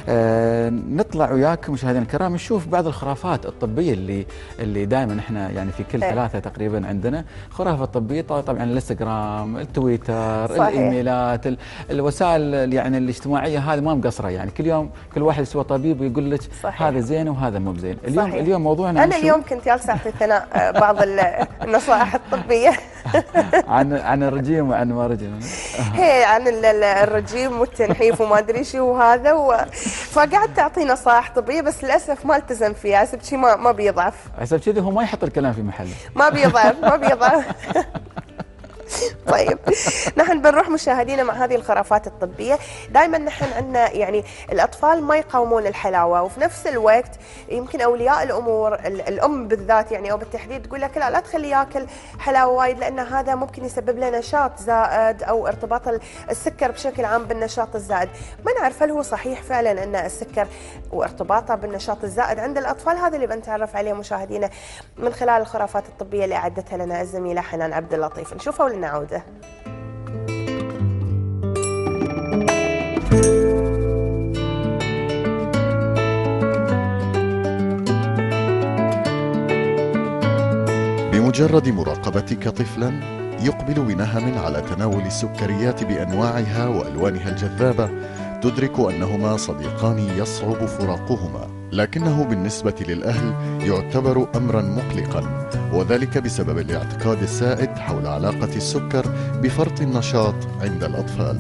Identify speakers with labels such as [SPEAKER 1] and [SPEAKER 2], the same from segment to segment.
[SPEAKER 1] نطلع وياكم مشاهدينا الكرام نشوف بعض الخرافات الطبيه اللي دائما احنا يعني في كل ثلاثه تقريبا عندنا خرافه طبيه. طبعا الانستغرام، التويتر، صحيح. الايميلات، الوسائل يعني الاجتماعيه هذه ما مقصره، يعني كل يوم كل واحد يسوى طبيب ويقول لك هذا زين وهذا مو بزين. اليوم موضوعنا
[SPEAKER 2] انا اليوم كنت جالسه اعطي ثناء بعض النصائح الطبيه
[SPEAKER 1] عن الرجيم وعن ما رجيم
[SPEAKER 2] هي عن الرجيم والتنحيف وما ادري شو هذا فقعدت اعطي نصائح طبيه، بس للاسف ما التزم فيها. حسب شيء ما بيضعف،
[SPEAKER 1] حسب كذي هو ما يحط الكلام في محله،
[SPEAKER 2] ما بيضعف طيب نحن بنروح مشاهدينا مع هذه الخرافات الطبية. دائما نحن عندنا يعني الأطفال ما يقاومون الحلاوة، وفي نفس الوقت يمكن أولياء الأمور الأم بالذات يعني أو بالتحديد تقول لك لا تخليه ياكل حلاوة وايد لأن هذا ممكن يسبب له نشاط زائد أو ارتباط السكر بشكل عام بالنشاط الزائد. ما نعرف هل هو صحيح فعلا أن السكر وارتباطه بالنشاط الزائد عند الأطفال؟ هذا اللي بنتعرف عليه مشاهدينا من خلال الخرافات الطبية اللي أعدتها لنا الزميلة حنان عبد اللطيف. نشوفها ولنعوده.
[SPEAKER 3] بمجرد مراقبتك طفلا يقبل بنهم على تناول السكريات بأنواعها وألوانها الجذابة، تدرك أنهما صديقان يصعب فراقهما، لكنه بالنسبة للأهل يعتبر أمرا مقلقا، وذلك بسبب الاعتقاد السائد حول علاقة السكر بفرط النشاط عند الأطفال.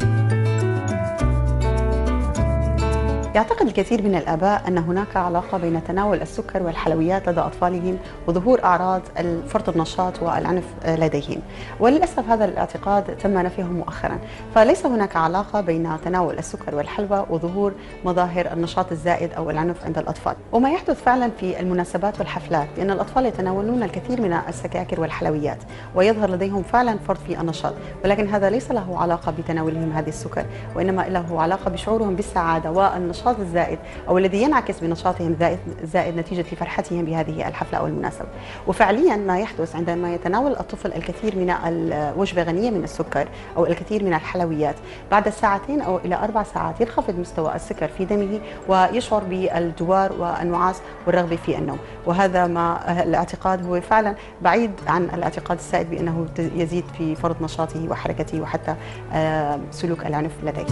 [SPEAKER 4] يعتقد الكثير من الآباء أن هناك علاقة بين تناول السكر والحلويات لدى أطفالهم وظهور أعراض فرط النشاط والعنف لديهم، وللأسف هذا الاعتقاد تم نفيه مؤخرا. فليس هناك علاقة بين تناول السكر والحلوى وظهور مظاهر النشاط الزائد أو العنف عند الأطفال. وما يحدث فعلا في المناسبات والحفلات بأن الأطفال يتناولون الكثير من السكاكر والحلويات ويظهر لديهم فعلا فرط في النشاط، ولكن هذا ليس له علاقة بتناولهم هذه السكر، وإنما له علاقة بشعورهم بالسعادة والنشاط الزائد أو الذي ينعكس بنشاطهم الزائد نتيجة فرحتهم بهذه الحفلة أو المناسبة. وفعليا ما يحدث عندما يتناول الطفل الكثير من الوجبة غنية من السكر أو الكثير من الحلويات، بعد ساعتين أو إلى 4 ساعات ينخفض مستوى السكر في دمه ويشعر بالدوار والنعاس والرغبة في النوم. وهذا ما الاعتقاد هو فعلا بعيد عن الاعتقاد السائد بأنه يزيد في فرط نشاطه وحركته وحتى سلوك العنف لديه.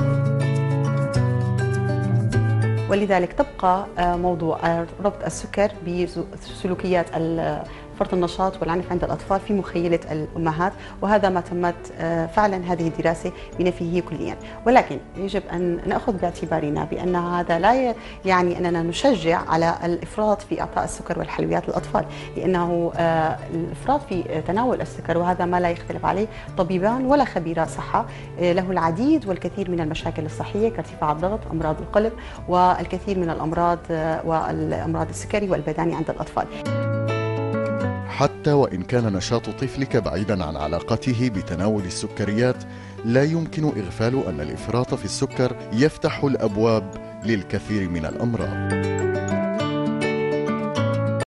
[SPEAKER 4] ولذلك تبقى موضوع ربط السكر بسلوكيات فرط النشاط والعنف عند الأطفال في مخيلة الأمهات، وهذا ما تمت فعلا هذه الدراسة بنفيه كليا. ولكن يجب أن نأخذ باعتبارنا بأن هذا لا يعني أننا نشجع على الإفراط في إعطاء السكر والحلويات للأطفال، لأنه الإفراط في تناول السكر وهذا ما لا يختلف عليه طبيبان ولا خبيرا صحة له العديد والكثير من المشاكل الصحية كارتفاع الضغط، أمراض القلب والكثير من الأمراض والأمراض السكري والبداني عند الأطفال.
[SPEAKER 3] حتى وإن كان نشاط طفلك بعيدا عن علاقته بتناول السكريات، لا يمكن إغفال أن الإفراط في السكر يفتح الأبواب للكثير من الأمراض.